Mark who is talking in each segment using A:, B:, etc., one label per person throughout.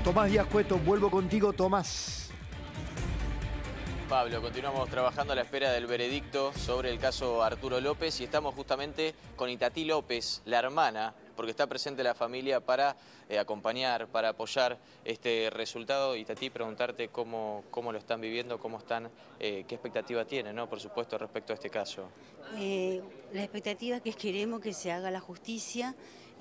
A: Tomás Díaz Cueto, vuelvo contigo, Tomás.
B: Pablo, continuamos trabajando a la espera del veredicto sobre el caso Arturo López y estamos justamente con Itatí López, la hermana, porque está presente la familia para acompañar, para apoyar este resultado. Itatí, preguntarte cómo lo están viviendo, cómo están, qué expectativa tienen, ¿no? Por supuesto, respecto a este caso.
C: La expectativa es que queremos que se haga la justicia,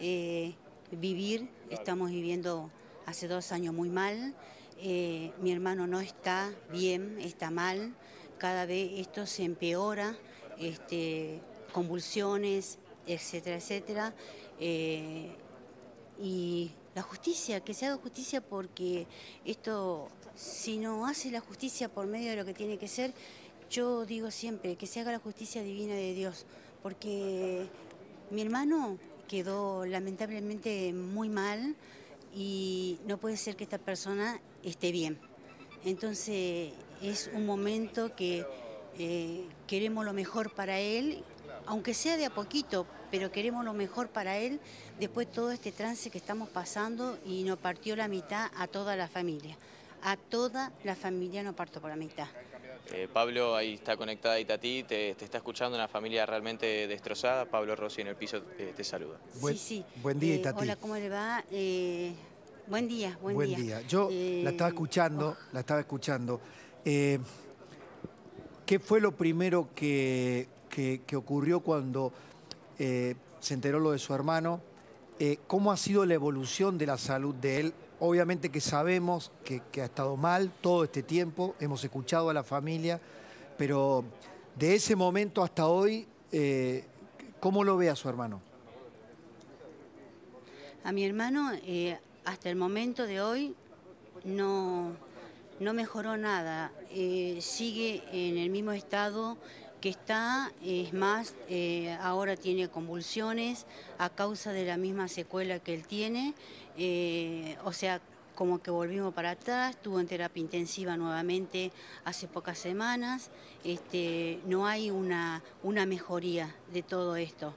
C: estamos viviendo hace 2 años muy mal, mi hermano no está bien, está mal, cada vez esto se empeora, convulsiones, etcétera, etcétera, y la justicia, que se haga justicia porque esto, si no hace la justicia por medio de lo que tiene que ser, yo digo siempre que se haga la justicia divina de Dios, porque mi hermano quedó lamentablemente muy mal y no puede ser que esta persona esté bien. Entonces es un momento que queremos lo mejor para él, aunque sea de a poquito, pero queremos lo mejor para él después de todo este trance que estamos pasando y nos partió la mitad a toda la familia. A toda la familia nos partió por la mitad.
B: Pablo, ahí está conectada Itatí, te está escuchando, una familia realmente destrozada. Pablo Rossi en el piso te saluda.
C: Sí.
A: Buen día, Itatí.
C: Hola, ¿cómo le va? Buen día, buen día.
A: Yo la estaba escuchando, ¿Qué fue lo primero que ocurrió cuando se enteró lo de su hermano? ¿Cómo ha sido la evolución de la salud de él? Obviamente que sabemos que ha estado mal todo este tiempo, hemos escuchado a la familia, pero de ese momento hasta hoy, ¿cómo lo ve a su hermano?
C: A mi hermano, hasta el momento de hoy, no mejoró nada. Sigue en el mismo estado que está, es más, ahora tiene convulsiones a causa de la misma secuela que él tiene, o sea, como que volvimos para atrás, estuvo en terapia intensiva nuevamente hace pocas semanas, no hay una mejoría de todo esto.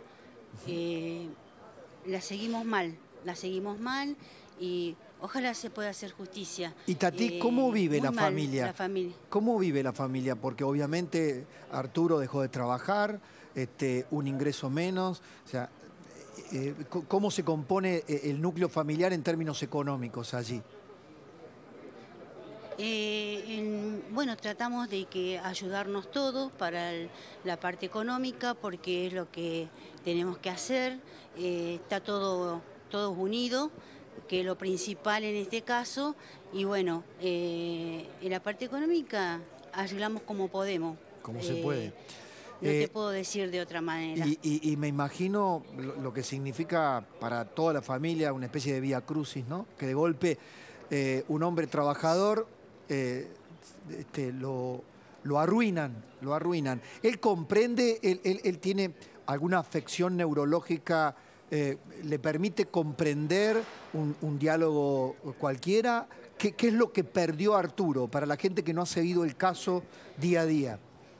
C: La seguimos mal y ojalá se pueda hacer justicia.
A: Itatí, ¿cómo vive la familia?
C: La familia?
A: ¿Cómo vive la familia? Porque obviamente Arturo dejó de trabajar, un ingreso menos. O sea, ¿cómo se compone el núcleo familiar en términos económicos allí?
C: Bueno, tratamos de que ayudarnos todos para la parte económica, porque es lo que tenemos que hacer. Está todos unidos, que es lo principal en este caso, y bueno, en la parte económica arreglamos como podemos.
A: Como se puede.
C: No te puedo decir de otra manera.
A: Y me imagino lo que significa para toda la familia una especie de vía crucis, ¿no? Que de golpe un hombre trabajador lo arruinan. Él comprende, él tiene alguna afección neurológica, le permite comprender un diálogo cualquiera. ¿Qué es lo que perdió Arturo para la gente que no ha seguido el caso día a día?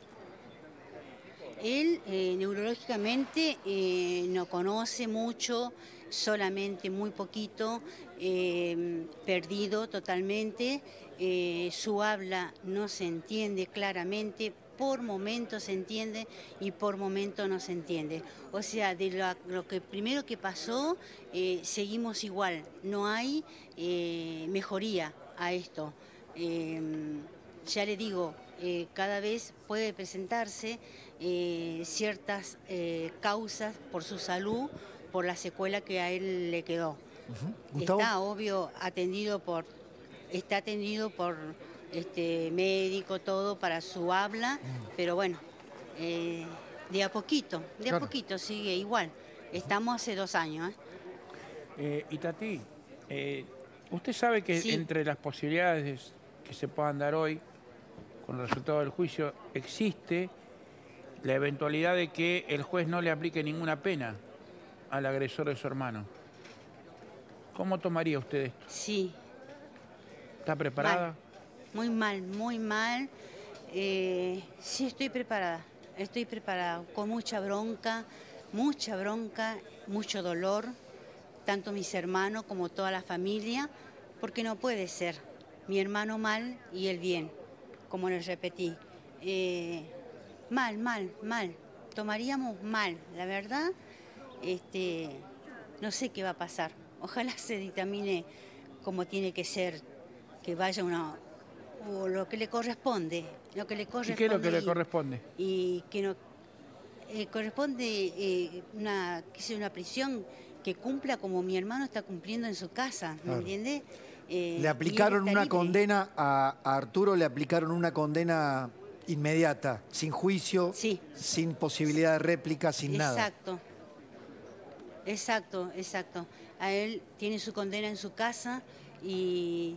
C: Él neurológicamente no conoce mucho, solamente muy poquito, perdido totalmente, su habla no se entiende claramente, por momentos se entiende y por momentos no se entiende. O sea, de lo que primero que pasó, seguimos igual, no hay mejoría a esto. Ya le digo, cada vez puede presentarse ciertas causas por su salud, por la secuela que a él le quedó. Está obvio está atendido por médico, todo para su habla, pero bueno, de a poquito sigue igual. Estamos hace 2 años.
D: Itatí, usted sabe que
C: Sí.
D: Entre las posibilidades que se puedan dar hoy, con el resultado del juicio, existe la eventualidad de que el juez no le aplique ninguna pena al agresor de su hermano. ¿Cómo tomaría usted esto?
C: Sí.
D: ¿Está preparada?
C: Mal. Muy mal, muy mal. Sí, estoy preparada, con mucha bronca, mucho dolor, tanto mis hermanos como toda la familia, porque no puede ser mi hermano mal y él bien, como les repetí. Mal, mal, mal. Tomaríamos mal, la verdad. No sé qué va a pasar. Ojalá se dictamine como tiene que ser, que vaya o lo que le corresponde. Lo que le corresponde.
D: ¿Y qué es lo que le corresponde?
C: Y que no corresponde una prisión que cumpla como mi hermano está cumpliendo en su casa, ¿me entiende?
A: Le aplicaron una condena a Arturo, le aplicaron una condena inmediata, sin juicio,
C: sí,
A: sin posibilidad de réplica, sin nada.
C: Exacto. Exacto, exacto. A él tiene su condena en su casa y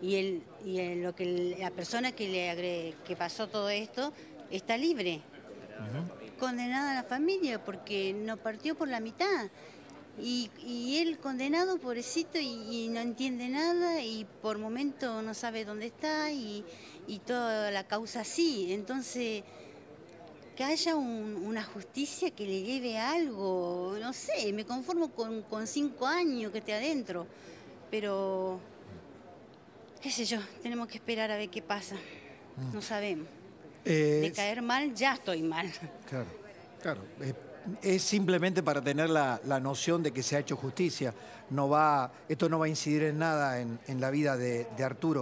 C: la persona que pasó todo esto está libre. Condenada a la familia porque no partió por la mitad. Y él condenado, pobrecito, y no entiende nada y por momento no sabe dónde está y toda la causa así. Entonces, que haya una justicia que le lleve algo, no sé, me conformo con 5 años que esté adentro, pero qué sé yo, tenemos que esperar a ver qué pasa, no sabemos. De caer mal, ya estoy mal.
A: Claro, claro. Es simplemente para tener la noción de que se ha hecho justicia. Esto no va a incidir en nada en la vida de Arturo.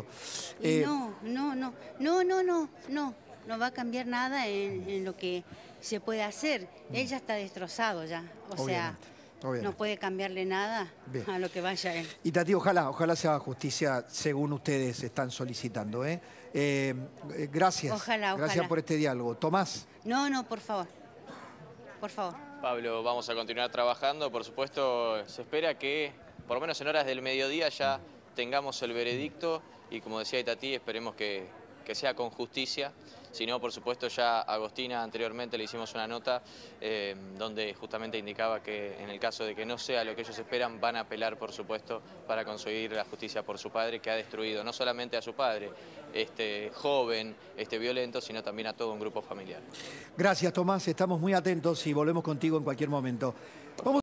C: No va a cambiar nada en lo que se puede hacer. Él ya está destrozado ya. Obviamente. No puede cambiarle nada a lo que vaya él.
A: Y Tati, ojalá se haga justicia según ustedes están solicitando. Gracias.
C: Ojalá.
A: Gracias por este diálogo. Tomás.
C: No, por favor. Por favor.
B: Pablo, vamos a continuar trabajando. Por supuesto, se espera que, por lo menos en horas del mediodía, ya tengamos el veredicto. Y como decía Itatí, esperemos que sea con justicia. Si no, por supuesto, ya a Agostina anteriormente le hicimos una nota donde justamente indicaba que en el caso de que no sea lo que ellos esperan, van a apelar, por supuesto, para conseguir la justicia por su padre, que ha destruido no solamente a su padre, joven, violento, sino también a todo un grupo familiar.
A: Gracias, Tomás. Estamos muy atentos y volvemos contigo en cualquier momento.